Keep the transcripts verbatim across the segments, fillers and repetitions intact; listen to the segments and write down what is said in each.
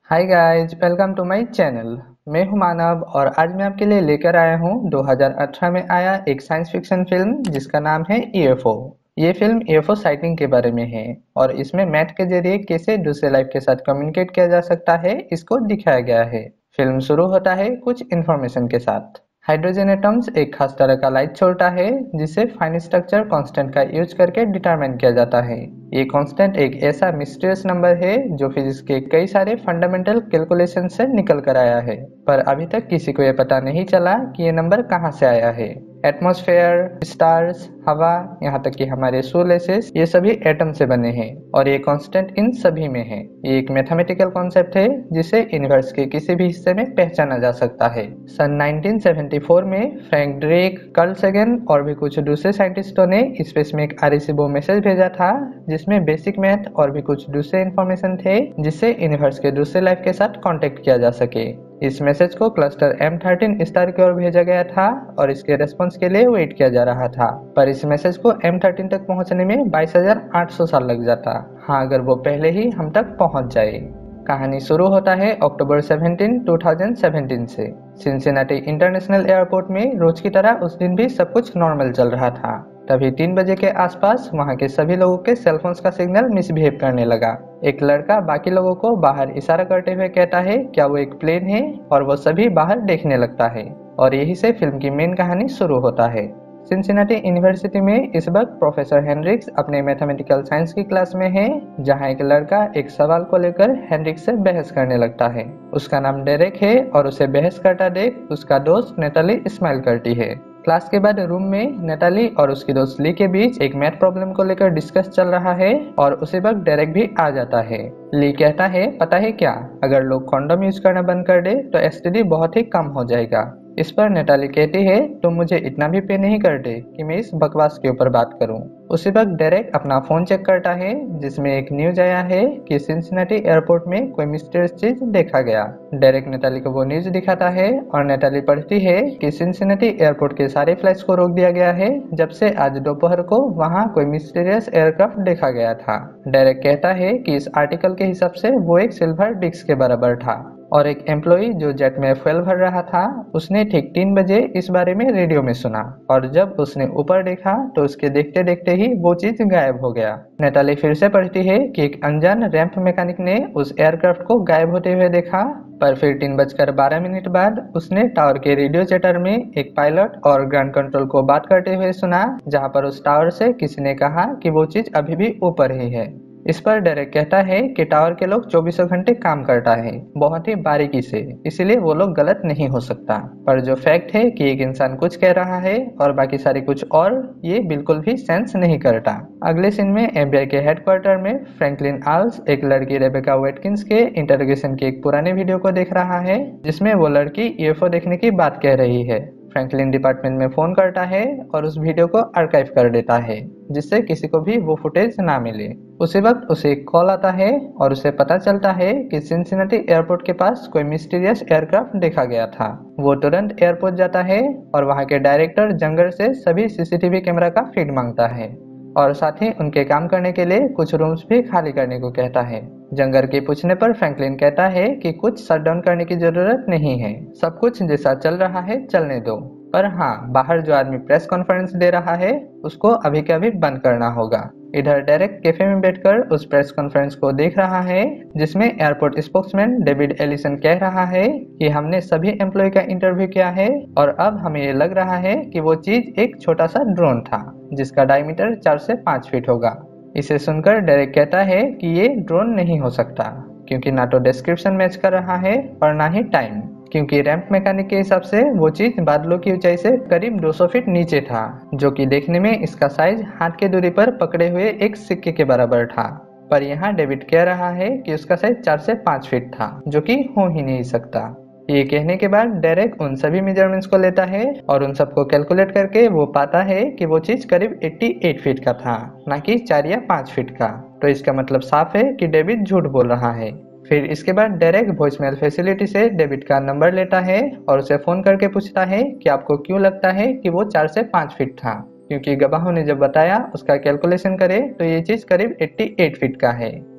Hi guys, welcome to my channel. मैं हूं मानव और आज मैं आपके लिए लेकर आया हूं दो हज़ार अठारह में आया एक साइंस फिक्शन फिल्म जिसका नाम है यूएफओ। ये फिल्म यूएफओ साइटिंग के बारे में है और इसमें मैथ के जरिए कैसे दूसरे लाइफ के साथ कम्युनिकेट किया जा सकता है इसको दिखाया गया है। फिल्म शुरू होता है कुछ इन्फॉर्मेशन के साथ। हाइड्रोजन एटम्स एक खास तरह का लाइट छोड़ता है जिसे फाइन स्ट्रक्चर कांस्टेंट का यूज करके डिटरमाइन किया जाता है। ये कांस्टेंट एक ऐसा मिस्टीरियस नंबर है जो फिजिक्स के कई सारे फंडामेंटल कैलकुलेशन से निकल कर आया है, पर अभी तक किसी को ये पता नहीं चला कि ये नंबर कहाँ से आया है। एटमॉस्फेयर, स्टार्स, हवा, यहाँ तक कि हमारे सोलेसेस, ये सभी एटम से बने हैं और ये कांस्टेंट इन सभी में है। ये एक मैथमेटिकल कॉन्सेप्ट है जिसे यूनिवर्स के किसी भी हिस्से में पहचाना जा सकता है। सन नाइनटीन सेवेंटी फोर में फ्रैंक ड्रेक, कार्ल सैगन और भी कुछ दूसरे साइंटिस्टों ने स्पेस में एक आरईसीबो मैसेज भेजा था जिसमें बेसिक मैथ और भी कुछ दूसरे इंफॉर्मेशन थे जिससे यूनिवर्स के दूसरे लाइफ के साथ कांटेक्ट किया जा सके। इस मैसेज को क्लस्टर एम थर्टीन स्टार की ओर भेजा गया था और इसके रेस्पॉन्स के लिए वेट किया जा रहा था, पर इस मैसेज को एम थर्टीन तक पहुंचने में बाईस हज़ार आठ सौ साल लग जाता। हाँ, अगर वो पहले ही हम तक पहुंच जाए। कहानी शुरू होता है अक्टूबर सत्रह, दो हज़ार सत्रह से। सिंसिनाटी इंटरनेशनल एयरपोर्ट में रोज की तरह उस दिन भी सब कुछ नॉर्मल चल रहा था। तभी तीन बजे के आसपास वहां के सभी लोगों के सेलफोन्स का सिग्नल मिसबिहेव करने लगा। एक लड़का बाकी लोगों को बाहर इशारा करते हुए कहता है क्या वो एक प्लेन है, और वो सभी बाहर देखने लगता है और यही से फिल्म की मेन कहानी शुरू होता है। सिंसिनाटी यूनिवर्सिटी में इस वक्त प्रोफेसर हेनरिक्स अपने मैथमेटिकल साइंस की क्लास में है, जहां एक लड़का एक सवाल को लेकर हेनरिक्स से बहस करने लगता है। उसका नाम डेरेक है और उसे बहस करता देख उसका दोस्त नेताली स्माइल करती है। क्लास के बाद रूम में नेताली और उसकी दोस्त ली के बीच एक मैथ प्रॉब्लम को लेकर डिस्कस चल रहा है और उसी वक्त डेरेक भी आ जाता है। ली कहता है पता है क्या, अगर लोग कॉन्डोम यूज करना बंद कर दे तो एसटीडी बहुत ही कम हो जाएगा। इस पर नेताली कहती है तुम मुझे इतना भी पे नहीं करते कि मैं इस बकवास के ऊपर बात करूं। उसी वक्त डेरेक अपना फोन चेक करता है जिसमें एक न्यूज आया है कि सिंसिनाटी एयरपोर्ट में कोई मिस्टीरियस चीज देखा गया। डेरेक नेताली को वो न्यूज दिखाता है और नेताली पढ़ती है कि सिंसिनाटी एयरपोर्ट के सारे फ्लाइट्स को रोक दिया गया है जब से आज दोपहर को वहाँ कोई मिस्टीरियस एयरक्राफ्ट देखा गया था। डेरेक कहता है कि इस आर्टिकल के हिसाब से वो एक सिल्वर डिस्क के बराबर था और एक एम्प्लॉई जो जेट में फ्यूल भर रहा था उसने ठीक तीन बजे इस बारे में रेडियो में सुना और जब उसने ऊपर देखा तो उसके देखते देखते ही वो चीज गायब हो गया। नेताली फिर से पढ़ती है कि एक अनजान रैंप मैकेनिक ने उस एयरक्राफ्ट को गायब होते हुए देखा, पर फिर तीन बजकर बारह मिनट बाद उसने टावर के रेडियो चैटर में एक पायलट और ग्राउंड कंट्रोल को बात करते हुए सुना, जहां पर उस टावर से किसी ने कहा कि वो चीज अभी भी ऊपर ही है। इस पर डेरेक कहता है कि टावर के लोग चौबीसों घंटे काम करता है बहुत ही बारीकी से, इसलिए वो लोग गलत नहीं हो सकता। पर जो फैक्ट है कि एक इंसान कुछ कह रहा है और बाकी सारे कुछ और, ये बिल्कुल भी सेंस नहीं करता। अगले सीन में एफबीआई के हेडक्वार्टर में फ्रैंकलिन आल्स एक लड़की रेबेका वेटकिंस के इंटरोगेशन के एक पुराने वीडियो को देख रहा है जिसमें वो लड़की यूएफओ देखने की बात कह रही है। फ्रैंकलिन डिपार्टमेंट में फोन करता है और उस वीडियो को आर्काइव कर देता है जिससे किसी को भी वो फुटेज ना मिले। उसी वक्त उसे एक कॉल आता है और उसे पता चलता है कि सिंसिनाटी एयरपोर्ट के पास कोई मिस्टीरियस एयरक्राफ्ट देखा गया था। वो तुरंत एयरपोर्ट जाता है और वहाँ के डायरेक्टर जंगर से सभी सीसीटीवी कैमरा का फीड मांगता है और साथ ही उनके काम करने के लिए कुछ रूम्स भी खाली करने को कहता है। जंगर के पूछने पर फ्रैंकलिन कहता है कि कुछ शटडाउन करने की जरूरत नहीं है, सब कुछ जैसा चल रहा है चलने दो, पर हाँ, बाहर जो आदमी प्रेस कॉन्फ्रेंस दे रहा है उसको अभी के अभी बंद करना होगा। इधर डायरेक्ट कैफे में बैठकर उस प्रेस कॉन्फ्रेंस को देख रहा है जिसमें एयरपोर्ट स्पोक्समैन डेविड एलिसन कह रहा है कि हमने सभी एम्प्लॉय का इंटरव्यू किया है और अब हमें ये लग रहा है कि वो चीज एक छोटा सा ड्रोन था जिसका डायमीटर चार से पाँच फीट होगा। इसे सुनकर डेरेक कहता है कि ये ड्रोन नहीं हो सकता क्योंकि ना तो डिस्क्रिप्शन मैच कर रहा है और ना ही टाइम, क्योंकि रैंप मैकेनिक के हिसाब से वो चीज बादलों की ऊंचाई से करीब दो सौ फीट नीचे था, जो कि देखने में इसका साइज हाथ की दूरी पर पकड़े हुए एक सिक्के के बराबर था। पर यहाँ डेविड कह रहा है कि उसका साइज चार से पाँच फीट था, जो कि हो ही नहीं सकता। ये कहने के बाद डेरेक उन सभी मेजरमेंट्स को लेता है और उन सबको कैलकुलेट करके वो पाता है कि वो चीज करीब अट्ठासी फीट का था, ना कि चार या पाँच फीट का। तो इसका मतलब साफ है कि डेविड झूठ बोल रहा है। फिर इसके बाद डेरेक वॉइसमेल फैसिलिटी से डेविड का नंबर लेता है और उसे फोन करके पूछता है कि आपको क्यों लगता है कि वो चार से पाँच फीट था, क्योंकि गवाहों ने जब बताया उसका कैलकुलेशन करे तो ये चीज करीब अट्ठासी फीट का है।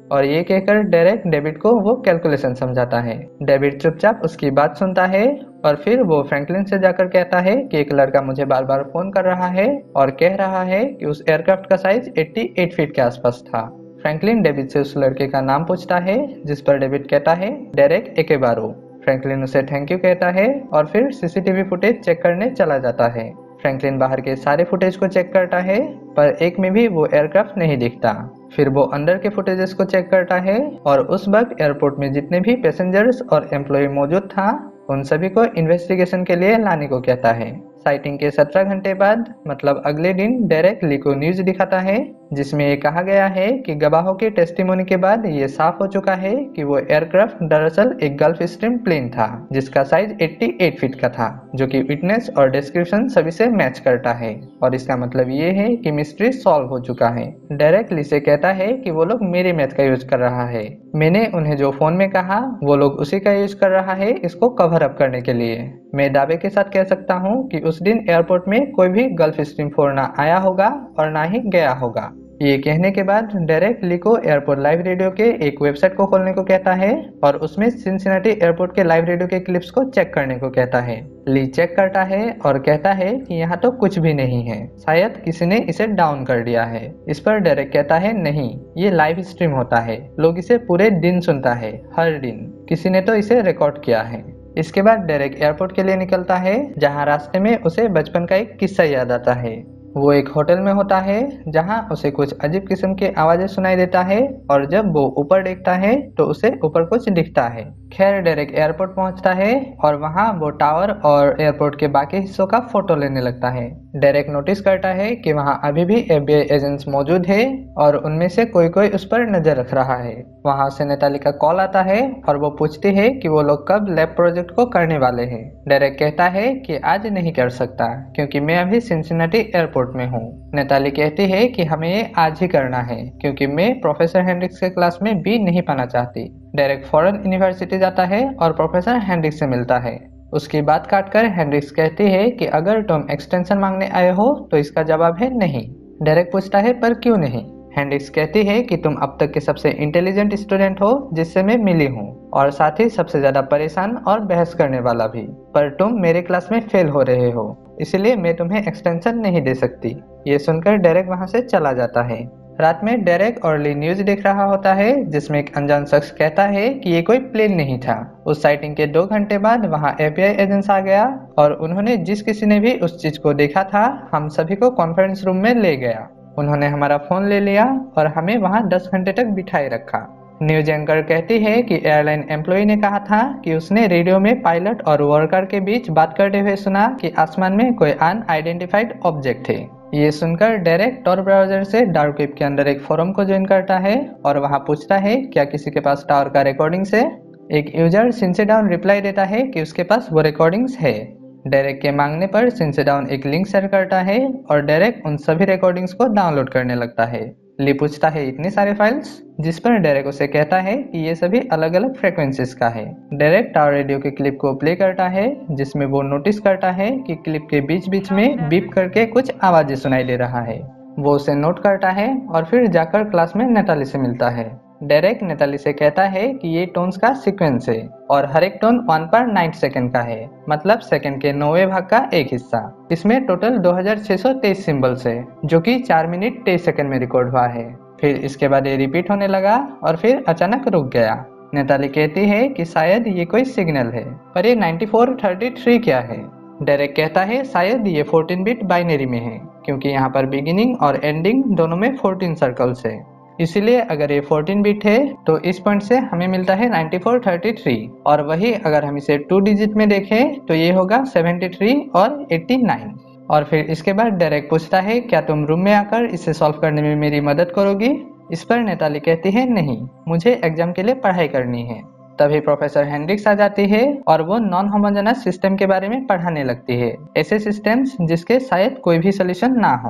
और ये कहकर डेरेक डेविड को वो कैलकुलेशन समझाता है। डेविड चुपचाप उसकी बात सुनता है और फिर वो फ्रैंकलिन से जाकर कहता है कि एक लड़का मुझे बार बार फोन कर रहा है और कह रहा है कि उस एयरक्राफ्ट का साइज अट्ठासी फीट के आसपास था। फ्रैंकलिन डेविड से उस लड़के का नाम पूछता है, जिस पर डेविड कहता है डेरेक एकेबारो। फ्रैंकलिन उसे थैंक यू कहता है और फिर सीसीटीवी फुटेज चेक करने चला जाता है। फ्रैंकलिन बाहर के सारे फुटेज को चेक करता है पर एक में भी वो एयरक्राफ्ट नहीं दिखता। फिर वो अंदर के फुटेजेस को चेक करता है और उस वक्त एयरपोर्ट में जितने भी पैसेंजर्स और एम्प्लॉय मौजूद था उन सभी को इन्वेस्टिगेशन के लिए लाने को कहता है। साइटिंग के सत्रह घंटे बाद मतलब अगले दिन डेरेक ली को न्यूज दिखाता है जिसमें ये कहा गया है कि गवाहों के टेस्टिमोनी के बाद ये साफ हो चुका है कि वो एयरक्राफ्ट दरअसल एक गल्फ स्ट्रीम प्लेन था जिसका साइज अट्ठासी फीट का था, जो कि विटनेस और डिस्क्रिप्शन सभी से मैच करता है और इसका मतलब ये है कि मिस्ट्री सॉल्व हो चुका है। डेरेक ली से कहता है कि वो लोग मेरे मैथ का यूज कर रहा है, मैंने उन्हें जो फोन में कहा वो लोग उसी का यूज कर रहा है इसको कवर अप करने के लिए। मैं दावे के साथ कह सकता हूँ कि उस दिन एयरपोर्ट में कोई भी गल्फ स्ट्रीम फोर ना आया होगा और ना ही गया होगा। ये कहने के बाद डेरेक ली को एयरपोर्ट लाइव रेडियो के एक वेबसाइट को खोलने को कहता है और उसमें सिनसिनाटी एयरपोर्ट के लाइव रेडियो के क्लिप्स को चेक करने को कहता है। ली चेक करता है और कहता है कि यहाँ तो कुछ भी नहीं है, शायद किसी ने इसे डाउन कर दिया है। इस पर डेरेक कहता है नहीं, ये लाइव स्ट्रीम होता है, लोग इसे पूरे दिन सुनता है, हर दिन किसी ने तो इसे रिकॉर्ड किया है। इसके बाद डेरेक एयरपोर्ट के लिए निकलता है जहाँ रास्ते में उसे बचपन का एक किस्सा याद आता है। वो एक होटल में होता है जहां उसे कुछ अजीब किस्म की आवाजें सुनाई देता है और जब वो ऊपर देखता है तो उसे ऊपर कुछ दिखता है। खैर डेरेक एयरपोर्ट पहुंचता है और वहां वो टावर और एयरपोर्ट के बाकी हिस्सों का फोटो लेने लगता है। डेरेक नोटिस करता है कि वहां अभी भी एफबीआई एजेंट्स मौजूद है और उनमें से कोई कोई उस पर नजर रख रहा है। वहां से नेताली का कॉल आता है और वो पूछती है कि वो लोग कब लैब प्रोजेक्ट को करने वाले हैं। डेरेक कहता है कि आज नहीं कर सकता क्योंकि मैं अभी सिनसिनाटी एयरपोर्ट में हूँ। नेताली कहती है कि हमें ये आज ही करना है क्योंकि मैं प्रोफेसर हेंड्रिक्स के क्लास में भी नहीं पाना चाहती। डेरेक फॉरेन यूनिवर्सिटी जाता है और प्रोफेसर हेंड्रिक्स से मिलता है। उसकी बात काटकर हेंड्रिक्स कहती है कि अगर तुम एक्सटेंशन मांगने आए हो तो इसका जवाब है नहीं। डेरेक पूछता है पर क्यों नहीं। हेंड्रिक्स कहती है कि तुम अब तक के सबसे इंटेलिजेंट स्टूडेंट हो जिससे मैं मिली हूँ और साथ ही सबसे ज्यादा परेशान और बहस करने वाला भी, पर तुम मेरे क्लास में फेल हो रहे हो, इसलिए मैं तुम्हें एक्सटेंशन नहीं दे सकती। ये सुनकर डेरेक वहां से चला जाता है। रात में डेरेक और ली न्यूज देख रहा होता है जिसमें एक अनजान शख्स कहता है कि ये कोई प्लेन नहीं था। उस साइटिंग के दो घंटे बाद वहां एफबीआई एजेंट्स आ गया और उन्होंने जिस किसी ने भी उस चीज को देखा था हम सभी को कॉन्फ्रेंस रूम में ले गया। उन्होंने हमारा फोन ले लिया और हमें वहां दस घंटे तक बिठाए रखा। न्यूज एंकर कहती है कि एयरलाइन एम्प्लॉय ने कहा था कि उसने रेडियो में पायलट और वर्कर के बीच बात करते हुए सुना कि आसमान में कोई अनआइडेंटिफाइड ऑब्जेक्ट थे। ये सुनकर डेरेक टॉर ब्राउजर से डार्क वेब के अंदर एक फोरम को ज्वाइन करता है और वहां पूछता है क्या किसी के पास टावर का रिकॉर्डिंग्स है। एक यूजर सिंसेडाउन रिप्लाई देता है कि उसके पास वो रिकॉर्डिंग्स है। डेरेक के मांगने पर सिंसेडाउन एक लिंक शेयर करता है और डेरेक उन सभी रिकॉर्डिंग्स को डाउनलोड करने लगता है। ली पूछता है इतनी सारे फाइल्स, जिस पर डेरेक उसे कहता है कि ये सभी अलग अलग फ्रीक्वेंसीज का है। डेरेक टावर रेडियो के क्लिप को प्ले करता है जिसमें वो नोटिस करता है कि क्लिप के बीच बीच में बीप करके कुछ आवाजें सुनाई दे रहा है। वो उसे नोट करता है और फिर जाकर क्लास में नेताली से मिलता है। डेरेक नेताली से कहता है कि ये टोन्स का सीक्वेंस है और हर एक टोन वन पर नाइन सेकेंड का है, मतलब सेकेंड के नौवे भाग का एक हिस्सा। इसमें टोटल दो हज़ार छह सौ तेईस सिंबल्स है जो कि चार मिनट तेईस सेकेंड में रिकॉर्ड हुआ है। फिर इसके बाद ये रिपीट होने लगा और फिर अचानक रुक गया। नेताली कहती है कि शायद ये कोई सिग्नल है, पर ये नाइंटी फोर थर्टी थ्री क्या है। डेरेक कहता है शायद ये फोर्टीन बिट बाइनरी में है क्योंकि यहाँ पर बिगिनिंग और एंडिंग दोनों में फोर्टीन सर्कल्स है, इसीलिए अगर ये फोर्टीन बिट है तो इस पॉइंट से हमें मिलता है नाइंटी फोर थर्टी थ्री और वही अगर हम इसे टू डिजिट में देखें तो ये होगा सेवेंटी थ्री और एटी नाइन। और फिर इसके बाद डेरेक पूछता है क्या तुम रूम में आकर इसे सॉल्व करने में मेरी मदद करोगी। इस पर नेताली कहती है नहीं, मुझे एग्जाम के लिए पढ़ाई करनी है। तभी प्रोफेसर हेंड्रिक्स आ जाती है और वो नॉन होमोजेनस सिस्टम के बारे में पढ़ाने लगती है, ऐसे सिस्टम्स जिसके शायद कोई भी सोल्यूशन ना हो।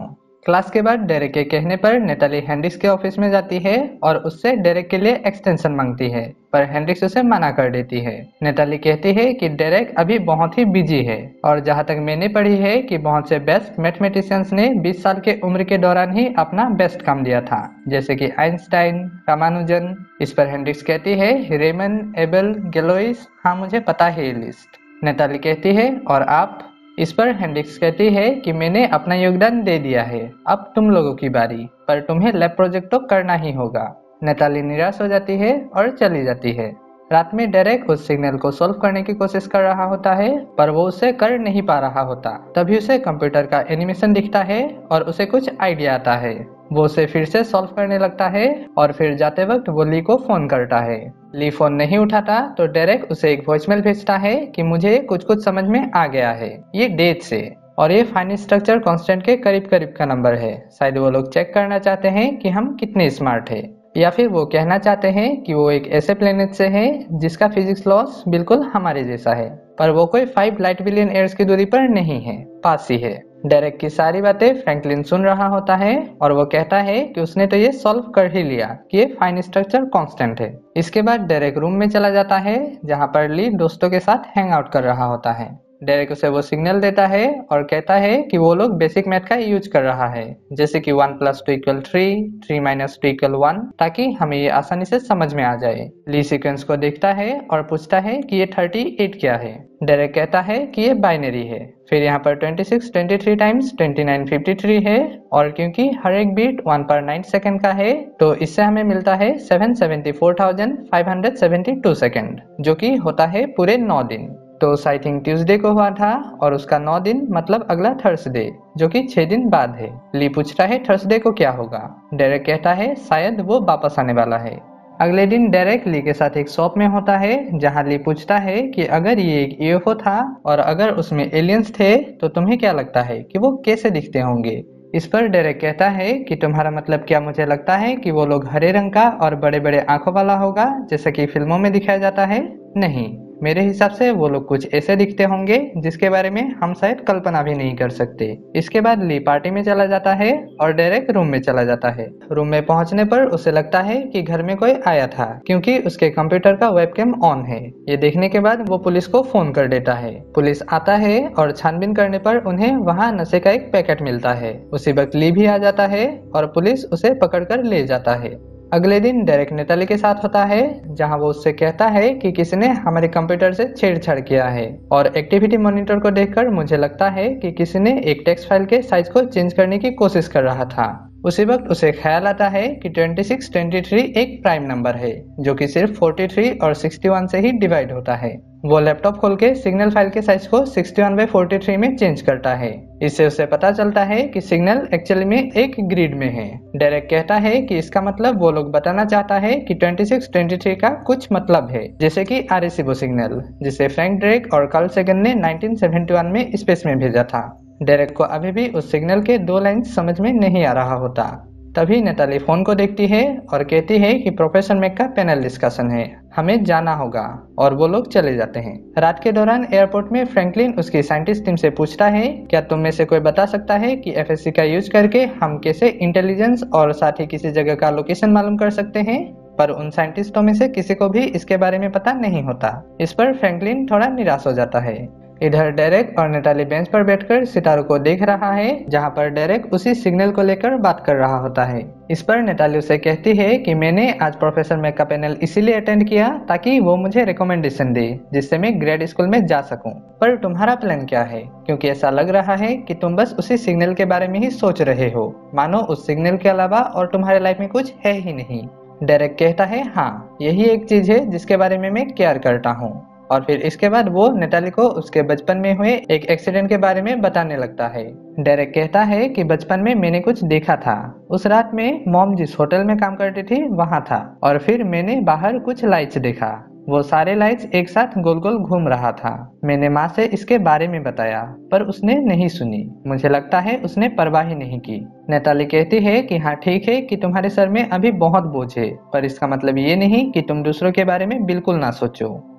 क्लास के बाद डेरेक के कहने पर नेताली हेनरिक्स के ऑफिस में जाती है और उससे डेरेक के लिए एक्सटेंशन मांगती है, पर हेनरिक्स उसे मना कर देती है। नेताली कहती है कि डेरेक अभी बहुत ही बिजी है और जहां तक मैंने पढ़ी है कि बहुत से बेस्ट मैथमेटिशियंस ने बीस साल के उम्र के दौरान ही अपना बेस्ट काम दिया था, जैसे कि आइंस्टाइन, रामानुजन। इस पर हेनरिक्स कहती है, रेमन, एबल, गैलोइस, हाँ मुझे पता है ये लिस्ट। नेताली कहती है, और आप? इस पर हेनरिक्स कहती है कि मैंने अपना योगदान दे दिया है, अब तुम लोगों की बारी, पर तुम्हें लैब प्रोजेक्ट तो करना ही होगा। नेताली निराश हो जाती है और चली जाती है। रात में डेरेक उस सिग्नल को सॉल्व करने की कोशिश कर रहा होता है, पर वो उसे कर नहीं पा रहा होता। तभी उसे कंप्यूटर का एनिमेशन दिखता है और उसे कुछ आइडिया आता है। वो उसे फिर से सॉल्व करने लगता है और फिर जाते वक्त वो ली को फोन करता है। ली फोन नहीं उठाता तो डेरेक उसे एक वॉइसमेल भेजता है कि मुझे कुछ कुछ समझ में आ गया है, ये डेट से, और ये फाइन स्ट्रक्चर कांस्टेंट के करीब करीब का नंबर है। शायद वो लोग चेक करना चाहते हैं कि हम कितने स्मार्ट है, या फिर वो कहना चाहते हैं कि वो एक ऐसे प्लेनेट से है जिसका फिजिक्स लॉस बिल्कुल हमारे जैसा है, पर वो कोई फाइव लाइट बिलियन ईयर्स की दूरी पर नहीं है, पास ही है। डेरेक की सारी बातें फ्रैंकलिन सुन रहा होता है और वो कहता है कि उसने तो ये सॉल्व कर ही लिया कि ये फाइन स्ट्रक्चर कांस्टेंट है। इसके बाद डेरेक रूम में चला जाता है जहाँ पर ली दोस्तों के साथ हैंग आउट कर रहा होता है। डेरेक उसे वो सिग्नल देता है और कहता है कि वो लोग बेसिक मैथ का यूज कर रहा है, जैसे कि one plus two equal three, three minus two equal one, ताकि हमें ये आसानी से समझ में आ जाए। ली सीक्वेंस को देखता है और पूछता है कि ये थर्टी एट क्या है। डेरेक कहता है कि ये बाइनरी है। फिर यहाँ पर twenty six twenty three times twenty nine fifty three है, और क्योंकि हर एक बीट वन पर नाइन सेकंड का है तो इससे हमें मिलता है seven seventy four thousand five hundred seventy two second, जो कि होता है पूरे नौ दिन। तो आई थिंक ट्यूसडे को हुआ था और उसका नौ दिन मतलब अगला थर्सडे, जो कि छह दिन बाद है। ली पूछता है थर्सडे को क्या होगा। डेरेक कहता है शायद वो वापस आने वाला है। अगले दिन डेरेक ली के साथ एक शॉप में होता है जहां ली पूछता है कि अगर ये एक यूएफओ था और अगर उसमें एलियंस थे तो तुम्हें क्या लगता है कि वो कैसे दिखते होंगे। इस पर डेरेक कहता है कि तुम्हारा मतलब क्या? मुझे लगता है कि वो लोग हरे रंग का और बड़े बड़े आंखों वाला होगा जैसा कि फिल्मों में दिखाया जाता है। नहीं, मेरे हिसाब से वो लोग कुछ ऐसे दिखते होंगे जिसके बारे में हम शायद कल्पना भी नहीं कर सकते। इसके बाद ली पार्टी में चला जाता है और डेरेक रूम में चला जाता है। रूम में पहुंचने पर उसे लगता है कि घर में कोई आया था, क्योंकि उसके कंप्यूटर का वेबकैम ऑन है। ये देखने के बाद वो पुलिस को फोन कर देता है। पुलिस आता है और छानबीन करने पर उन्हें वहाँ नशे का एक पैकेट मिलता है। उसी वक्त ली भी आ जाता है और पुलिस उसे पकड़कर ले जाता है। अगले दिन डेरेक नेताली के साथ होता है जहां वो उससे कहता है कि किसी ने हमारे कंप्यूटर से छेड़छाड़ किया है, और एक्टिविटी मॉनिटर को देखकर मुझे लगता है कि किसी ने एक टेक्स्ट फाइल के साइज को चेंज करने की कोशिश कर रहा था। उसी वक्त उसे ख्याल आता है कि ट्वेंटी सिक्स ट्वेंटी थ्री एक प्राइम नंबर है जो कि सिर्फ फोर्टी थ्री और सिक्सटी वन से ही डिवाइड होता है। वो लैपटॉप खोल के सिग्नल फाइल के साइज को sixty one by forty three में चेंज करता है। इससे उसे पता चलता है कि सिग्नल एक्चुअली में एक ग्रिड में है। डेरेक कहता है कि इसका मतलब वो लोग बताना चाहता है कि ट्वेंटी सिक्स ट्वेंटी थ्री का कुछ मतलब है, जैसे कि आरेसिबो सिग्नल, जिसे फ्रैंक ड्रेक और कार्ल सेगन ने नाइनटीन सेवेंटी वन में स्पेस में भेजा था। डेरेक को अभी भी उस सिग्नल के दो लाइन समझ में नहीं आ रहा होता। तभी नेताली फोन को देखती है और कहती है कि प्रोफेसर मैक का पैनल डिस्कशन है, हमें जाना होगा, और वो लोग चले जाते हैं। रात के दौरान एयरपोर्ट में फ्रैंकलिन उसकी साइंटिस्ट टीम से पूछता है, क्या तुम में से कोई बता सकता है कि एफएससी का यूज करके हम कैसे इंटेलिजेंस और साथ ही किसी जगह का लोकेशन मालूम कर सकते हैं? पर उन साइंटिस्टों में से किसी को भी इसके बारे में पता नहीं होता। इस पर फ्रैंकलिन थोड़ा निराश हो जाता है। इधर डेरेक और नेताली बेंच पर बैठकर सितारों को देख रहा है जहां पर डेरेक उसी सिग्नल को लेकर बात कर रहा होता है। इस पर नेताली उसे कहती है कि मैंने आज प्रोफेसर मैक का पैनल इसीलिए अटेंड किया ताकि वो मुझे रिकमेंडेशन दे जिससे मैं ग्रेड स्कूल में जा सकूं। पर तुम्हारा प्लान क्या है? क्योंकि ऐसा लग रहा है कि तुम बस उसी सिग्नल के बारे में ही सोच रहे हो, मानो उस सिग्नल के अलावा और तुम्हारे लाइफ में कुछ है ही नहीं। डेरेक कहता है, हाँ यही एक चीज है जिसके बारे में मैं केयर करता हूँ। और फिर इसके बाद वो नेताली को उसके बचपन में हुए एक एक्सीडेंट के बारे में बताने लगता है। डेरेक कहता है कि बचपन में मैंने कुछ देखा था। उस रात में मॉम जिस होटल में काम करती थी वहां था, और फिर मैंने बाहर कुछ लाइट्स देखा। वो सारे लाइट्स एक साथ गोल गोल घूम रहा था। मैंने माँ से इसके बारे में बताया पर उसने नहीं सुनी। मुझे लगता है उसने परवाह ही नहीं की। नेताली कहती है कि हाँ ठीक है कि तुम्हारे सर में अभी बहुत बोझ है, पर इसका मतलब ये नहीं कि तुम दूसरों के बारे में बिल्कुल ना सोचो।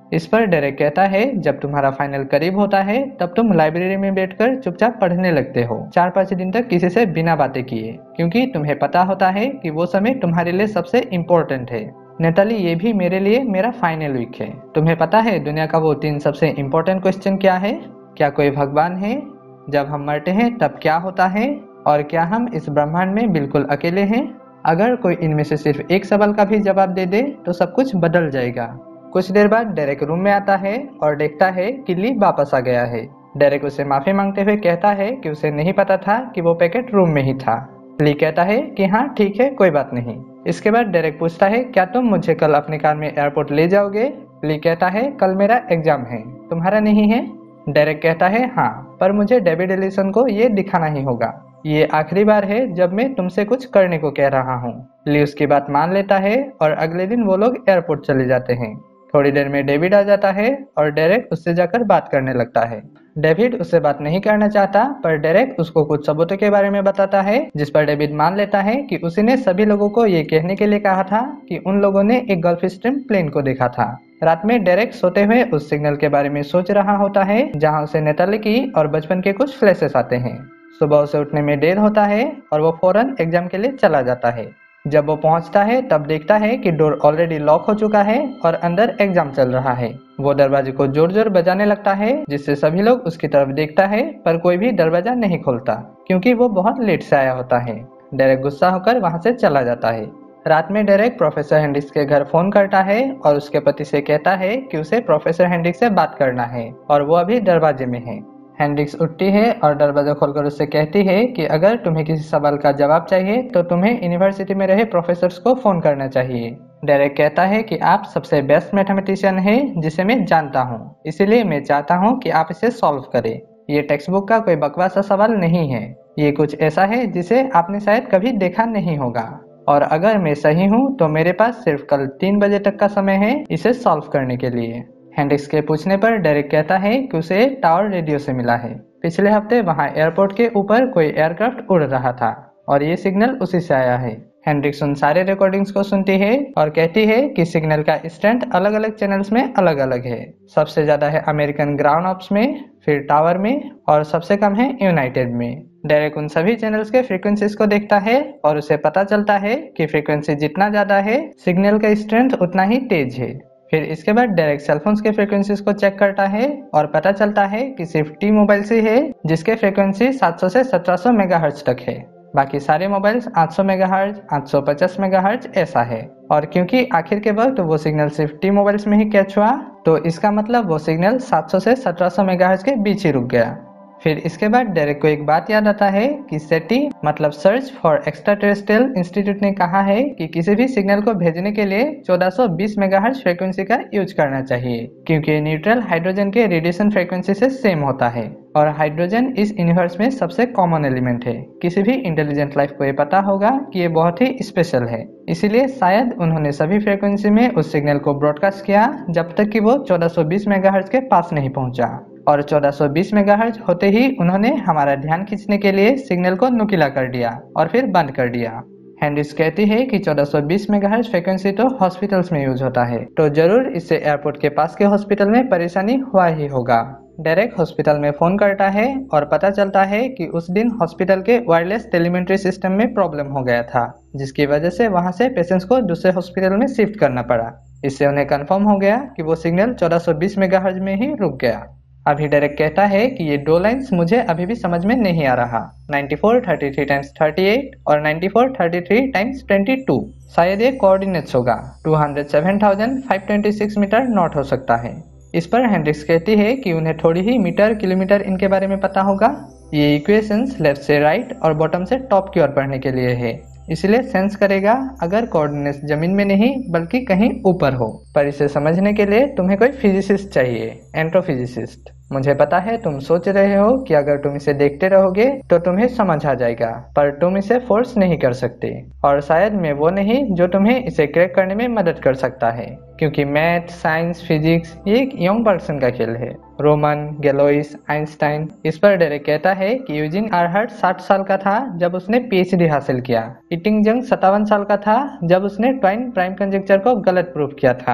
इस पर डेरेक कहता है, जब तुम्हारा फाइनल करीब होता है तब तुम लाइब्रेरी में बैठकर चुपचाप पढ़ने लगते हो, चार पाँच दिन तक किसी से बिना बातें किए, क्योंकि तुम्हें पता होता है कि वो समय तुम्हारे लिए सबसे इम्पोर्टेंट है। नेताली, ये भी मेरे लिए मेरा फाइनल वीक है। तुम्हें पता है दुनिया का वो तीन सबसे इम्पोर्टेंट क्वेश्चन क्या है? क्या कोई भगवान है? जब हम मरते हैं तब क्या होता है? और क्या हम इस ब्रह्मांड में बिल्कुल अकेले हैं? अगर कोई इनमें से सिर्फ एक सवाल का भी जवाब दे दे तो सब कुछ बदल जाएगा। कुछ देर बाद डेरेक रूम में आता है और देखता है कि ली वापस आ गया है। डेरेक उसे माफी मांगते हुए कहता है कि उसे नहीं पता था कि वो पैकेट रूम में ही था। ली कहता है कि हाँ ठीक है, कोई बात नहीं। इसके बाद डेरेक पूछता है, क्या तुम मुझे कल अपनी कार में एयरपोर्ट ले जाओगे? ली कहता है, कल मेरा एग्जाम है, तुम्हारा नहीं है? डेरेक कहता है, हाँ, पर मुझे डेविड एलिसन को ये दिखाना ही होगा। ये आखिरी बार है जब मैं तुमसे कुछ करने को कह रहा हूँ। ली उसकी बात मान लेता है और अगले दिन वो लोग एयरपोर्ट चले जाते हैं। थोड़ी देर में डेविड आ जाता है और डेरेक उससे जाकर बात करने लगता है। डेविड उससे बात नहीं करना चाहता, पर डेरेक उसको कुछ सबूतों के बारे में बताता है, जिस पर डेविड मान लेता है कि उसी ने सभी लोगों को ये कहने के लिए कहा था कि उन लोगों ने एक गल्फ स्ट्रीम प्लेन को देखा था। रात में डेरेक सोते हुए उस सिग्नल के बारे में सोच रहा होता है जहाँ उसे नेताली की और बचपन के कुछ फ्लैशेस आते हैं। सुबह उसे उठने में देर होता है और वो फौरन एग्जाम के लिए चला जाता है। जब वो पहुंचता है तब देखता है कि डोर ऑलरेडी लॉक हो चुका है और अंदर एग्जाम चल रहा है। वो दरवाजे को जोर जोर बजाने लगता है, जिससे सभी लोग उसकी तरफ देखता है, पर कोई भी दरवाजा नहीं खोलता क्योंकि वो बहुत लेट से आया होता है। डेरेक गुस्सा होकर वहां से चला जाता है। रात में डेरेक प्रोफेसर हेंड्रिक्स के घर फोन करता है और उसके पति से कहता है कि उसे प्रोफेसर हेंड्रिक्स से बात करना है और वो अभी दरवाजे में है। हेंड्रिक्स उठती है और दरवाजा खोलकर उससे कहती है कि अगर तुम्हें किसी सवाल का जवाब चाहिए तो तुम्हें यूनिवर्सिटी में रहे प्रोफेसर्स को फोन करना चाहिए। डेरेक कहता है कि आप सबसे बेस्ट मैथमेटिशियन हैं जिसे मैं जानता हूं, इसीलिए मैं चाहता हूं कि आप इसे सॉल्व करें। ये टेक्स्ट बुक का कोई बकवास सा सवाल नहीं है, ये कुछ ऐसा है जिसे आपने शायद कभी देखा नहीं होगा, और अगर मैं सही हूँ तो मेरे पास सिर्फ कल तीन बजे तक का समय है इसे सॉल्व करने के लिए। हेंड्रिक्स के पूछने पर डेरेक कहता है कि उसे टावर रेडियो से मिला है। पिछले हफ्ते वहां एयरपोर्ट के ऊपर कोई एयरक्राफ्ट उड़ रहा था और ये सिग्नल उसी से आया है। हेंड्रिक्स उन सारे रिकॉर्डिंग्स को सुनती है और कहती है कि सिग्नल का स्ट्रेंथ अलग अलग चैनल्स में अलग अलग है। सबसे ज्यादा है अमेरिकन ग्राउंड ऑप्स में, फिर टावर में और सबसे कम है यूनाइटेड में। डेरेक उन सभी चैनल्स के फ्रीक्वेंसीज को देखता है और उसे पता चलता है कि फ्रीक्वेंसी जितना ज्यादा है सिग्नल का स्ट्रेंथ उतना ही तेज है। फिर इसके बाद डेरेक सेलफोन्स के फ्रीक्वेंसीज को चेक करता है और पता चलता है कि सिर्फ टी मोबाइल से है जिसके फ्रीक्वेंसी सात सौ से सत्रह सौ मेगाहर्ट्ज तक है। बाकी सारे मोबाइल्स आठ सौ मेगाहर्ट्ज, आठ सौ पचास मेगाहर्ट्ज ऐसा है। और क्योंकि आखिर के वक्त वो सिग्नल सिर्फ टी मोबाइल्स में ही कैच हुआ, तो इसका मतलब वो सिग्नल सात सौ से सत्रह सौ मेगाहर्ट्ज के बीच ही रुक गया। फिर इसके बाद डेरेक को एक बात याद आता है कि सेटी मतलब search for extraterrestrial institute ने कहा है कि किसी भी सिग्नल को भेजने के लिए चौदह सौ बीस मेगाहर्ट्ज फ्रीक्वेंसी का यूज करना चाहिए, क्योंकि न्यूट्रल हाइड्रोजन के रेडिएशन फ्रीक्वेंसी से सेम होता है और हाइड्रोजन इस यूनिवर्स में सबसे कॉमन एलिमेंट है। किसी भी इंटेलिजेंट लाइफ को ये पता होगा कि ये बहुत ही स्पेशल है, इसीलिए शायद उन्होंने सभी फ्रीक्वेंसी में उस सिग्नल को ब्रॉडकास्ट किया जब तक कि वो चौदह सौ बीस मेगाहर्ट्ज के पास नहीं पहुंचा, और चौदह सौ बीस मेगाहर्ट्ज होते ही उन्होंने हमारा ध्यान खींचने के लिए सिग्नल को नुकीला कर दिया और फिर बंद कर दिया। हेंड्रिक्स कहती है कि चौदह सौ बीस मेगाहर्ट्ज फ्रीक्वेंसी तो हॉस्पिटल्स में यूज होता है, तो जरूर इससे एयरपोर्ट के पास के हॉस्पिटल में परेशानी हुआ ही होगा। डेरेक हॉस्पिटल में फोन करता है और पता चलता है कि उस दिन हॉस्पिटल के वायरलेस टेलीमेट्री सिस्टम में प्रॉब्लम हो गया था, जिसकी वजह से वहां से पेशेंट्स को दूसरे हॉस्पिटल में शिफ्ट करना पड़ा। इससे उन्हें कंफर्म हो गया कि वो सिग्नल चौदह सौ बीस मेगाहर्ट्ज में ही रुक गया। अभी डेरेक कहता है कि ये दो लाइंस मुझे अभी भी समझ में नहीं आ रहा, चौरानवे तैंतीस टाइम्स अड़तीस और चौरानवे तैंतीस टाइम्स बाईस, शायद ये कोऑर्डिनेट्स होगा। दो सौ सात हज़ार पाँच सौ छब्बीस मीटर नॉट हो सकता है। इस पर हेंड्रिक्स कहती है कि उन्हें थोड़ी ही मीटर किलोमीटर इनके बारे में पता होगा। ये इक्वेशंस लेफ्ट से राइट और बॉटम से टॉप की ओर पढ़ने के लिए है, इसलिए सेंस करेगा अगर कोऑर्डिनेट्स जमीन में नहीं बल्कि कहीं ऊपर हो। पर इसे समझने के लिए तुम्हें कोई फिजिसिस्ट चाहिए, एंट्रोफिजिसिस्ट। मुझे पता है तुम सोच रहे हो कि अगर तुम इसे देखते रहोगे तो तुम्हें समझ आ जाएगा, पर तुम इसे फोर्स नहीं कर सकते, और शायद मैं वो नहीं जो तुम्हें इसे क्रैक करने में मदद कर सकता है, क्योंकि मैथ, साइंस, फिजिक्स ये एक यंग पर्सन का खेल है। Roman, Galois, Einstein. इस पर डेरेक कहता है कि यूजिन आरहर्ट साठ साल का था जब उसने पीएचडी हासिल किया। इटिंग जंग सत्तावन साल का था जब उसने ट्वाइन प्राइम कंजेक्चर को गलत प्रूफ किया था।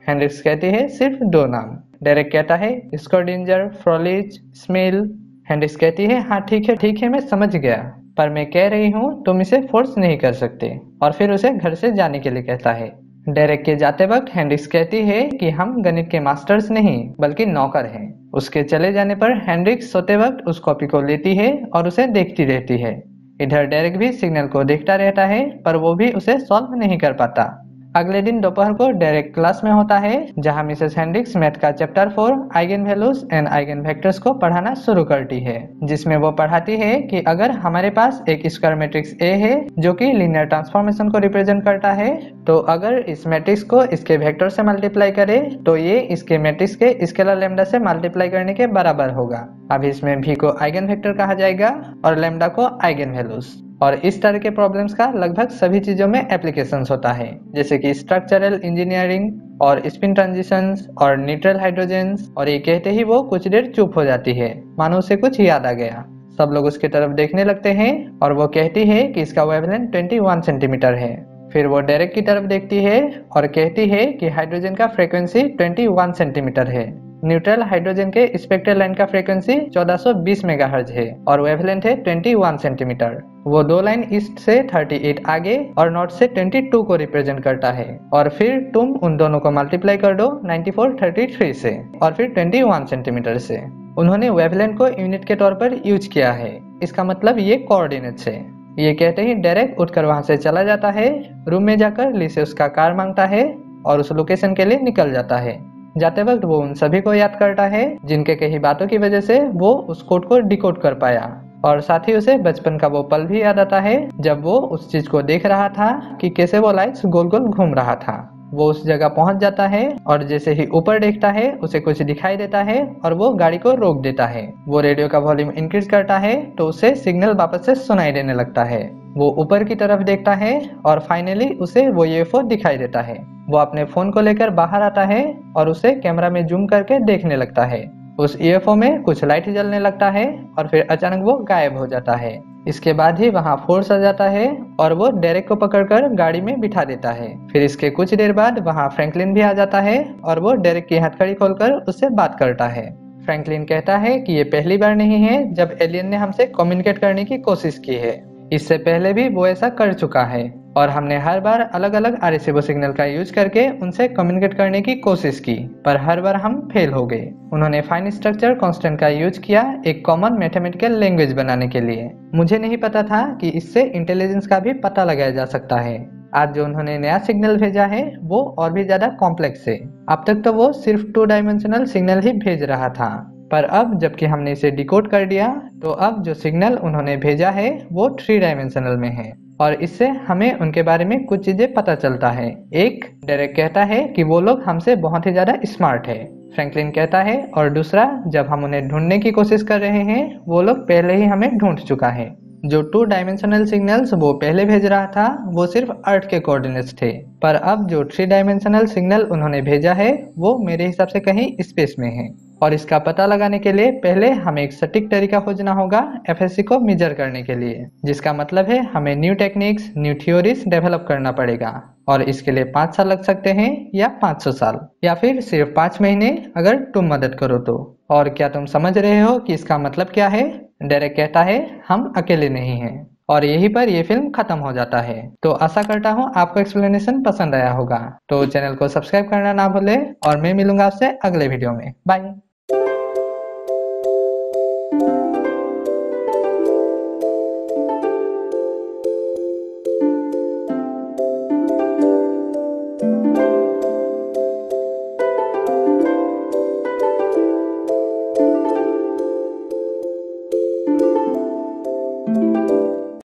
हेनरिक्स कहती है सिर्फ दो नाम। डेरेक कहता है स्कोर्डिंजर, फ्रोलिच, स्मेल। हेनरिक्स कहती है हाँ ठीक है ठीक है मैं समझ गया, पर मैं कह रही हूँ तुम इसे फोर्स नहीं कर सकते, और फिर उसे घर से जाने के लिए कहता है। डेरेक के जाते वक्त हेनरिक्स कहती है कि हम गणित के मास्टर्स नहीं बल्कि नौकर हैं। उसके चले जाने पर हेनरिक्स सोते वक्त उस कॉपी को लेती है और उसे देखती रहती है। इधर डेरेक भी सिग्नल को देखता रहता है, पर वो भी उसे सॉल्व नहीं कर पाता। अगले दिन दोपहर को डेरेक क्लास में होता है, जहां मिसेस हेनरिक्स मैथ का chapter four eigenvalues and eigenvectors को पढ़ाना शुरू करती है, जिसमें वो पढ़ाती है कि अगर हमारे पास एक स्क्वायर मैट्रिक्स ए है जो कि लीनियर ट्रांसफॉर्मेशन को रिप्रेजेंट करता है, तो अगर इस मैट्रिक्स को इसके वेक्टर से मल्टीप्लाई करे तो ये इसके मैट्रिक्स के स्केलर लैम्डा से मल्टीप्लाई करने के बराबर होगा। अब इसमें भी को आइगन वेक्टर कहा जाएगा और लैम्डा को आइगन वैल्यूज। और इस तरह के प्रॉब्लम्स का लगभग सभी चीजों में एप्लीकेशंस होता है, जैसे कि स्ट्रक्चरल इंजीनियरिंग और स्पिन ट्रांजिशंस और न्यूट्रल हाइड्रोजन्स। और ये कहते ही वो कुछ देर चुप हो जाती है, मानो उसे कुछ याद आ गया। सब लोग उसकी तरफ देखने लगते हैं और वो कहती है कि इसका वेवलेंथ इक्कीस सेंटीमीटर है। फिर वो डेरेक की तरफ देखती है और कहती है कि हाइड्रोजन का फ्रीक्वेंसी इक्कीस सेंटीमीटर है। न्यूट्रल हाइड्रोजन के स्पेक्ट्रल लाइन का फ्रीक्वेंसी चौदह सौ बीस मेगाहर्ट्ज है और वेवलेंथ है इक्कीस सेंटीमीटर। वो दो लाइन ईस्ट से अड़तीस आगे और नॉर्थ से बाईस को रिप्रेजेंट करता है, और फिर तुम उन दोनों को मल्टीप्लाई कर दो चौरानवे तैंतीस से और फिर इक्कीस सेंटीमीटर से। उन्होंने वेवलेंथ को यूनिट के तौर पर यूज किया है, इसका मतलब ये कोऑर्डिनेट्स है। ये कहते ही डेरेक उठकर वहां से चला जाता है। रूम में जाकर ली से उसका कार मांगता है और उस लोकेशन के लिए निकल जाता है। जाते वक्त वो उन सभी को याद करता है जिनके कई बातों की वजह से वो उस कोड को डिकोड कर पाया, और साथ ही उसे बचपन का वो पल भी याद आता है जब वो उस चीज को देख रहा था कि कैसे वो लाइट्स गोल गोल घूम रहा था। वो उस जगह पहुंच जाता है और जैसे ही ऊपर देखता है उसे कुछ दिखाई देता है और वो गाड़ी को रोक देता है। वो रेडियो का वॉल्यूम इंक्रीज करता है तो उसे सिग्नल वापस से सुनाई देने लगता है। वो ऊपर की तरफ देखता है और फाइनली उसे वो यूएफओ दिखाई देता है। वो अपने फोन को लेकर बाहर आता है और उसे कैमरा में जूम करके देखने लगता है। उस यूएफओ में कुछ लाइट जलने लगता है और फिर अचानक वो गायब हो जाता है। इसके बाद ही वहाँ फोर्स आ जाता है और वो डेरेक को पकड़कर गाड़ी में बिठा देता है। फिर इसके कुछ देर बाद वहाँ फ्रैंकलिन भी आ जाता है और वो डेरेक की हथकड़ी खोलकर उससे बात करता है। फ्रैंकलिन कहता है कि ये पहली बार नहीं है जब एलियन ने हमसे कम्युनिकेट करने की कोशिश की है, इससे पहले भी वो ऐसा कर चुका है और हमने हर बार अलग अलग आरसीबो सिग्नल का यूज करके उनसे कम्युनिकेट करने की कोशिश की, पर हर बार हम फेल हो गए। उन्होंने फाइन स्ट्रक्चर कांस्टेंट का यूज किया एक कॉमन मैथमेटिकल लैंग्वेज बनाने के लिए। मुझे नहीं पता था कि इससे इंटेलिजेंस का भी पता लगाया जा सकता है। आज जो उन्होंने नया सिग्नल भेजा है वो और भी ज्यादा कॉम्प्लेक्स है। अब तक तो वो सिर्फ टू डायमेंशनल सिग्नल ही भेज रहा था, पर अब जबकि हमने इसे डिकोड कर दिया तो अब जो सिग्नल उन्होंने भेजा है वो थ्री डायमेंशनल में है, और इससे हमें उनके बारे में कुछ चीजें पता चलता है। एक, डेरेक कहता है कि वो लोग हमसे बहुत ही ज्यादा स्मार्ट है, फ्रैंकलिन कहता है, और दूसरा, जब हम उन्हें ढूंढने की कोशिश कर रहे हैं वो लोग पहले ही हमें ढूंढ चुका है। जो टू डायमेंशनल सिग्नल्स वो पहले भेज रहा था वो सिर्फ अर्थ के कोऑर्डिनेट्स थे, पर अब जो थ्री डायमेंशनल सिग्नल उन्होंने भेजा है वो मेरे हिसाब से कहीं स्पेस में है। और इसका पता लगाने के लिए पहले हमें एक सटीक तरीका खोजना होगा एफएससी को मेजर करने के लिए, जिसका मतलब है हमें new techniques, new theories develop करना पड़ेगा, और इसके लिए पाँच साल लग सकते हैं या पाँच सौ साल या फिर सिर्फ पाँच महीने अगर तुम मदद करो तो। और क्या तुम समझ रहे हो कि इसका मतलब क्या है? डेरेक कहता है हम अकेले नहीं हैं, और यहीं पर यह फिल्म खत्म हो जाता है। तो आशा करता हूँ आपको एक्सप्लेनेशन पसंद आया होगा। तो चैनल को सब्सक्राइब करना ना भूले और मैं मिलूंगा आपसे अगले वीडियो में। बाय।